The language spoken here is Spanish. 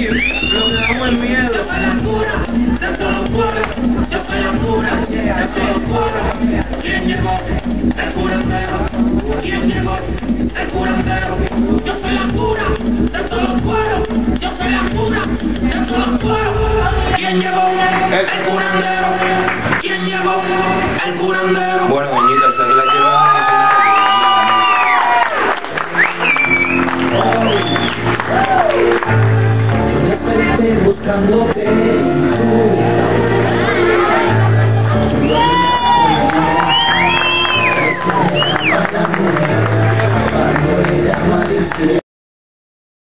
lo que damos el miedo. Yo soy la cura de todos los pueblos. Yo soy la cura de todos los pueblos. ¿Quién llegó? El curandero. ¿Quién llegó? El curandero. Yo soy la cura de todos los pueblos. Yo soy la cura de todos los pueblos. ¿Quién llegó? El curandero. ¿Quién llegó? El curandero. Bueno, Doñita, hasta que la Buscándote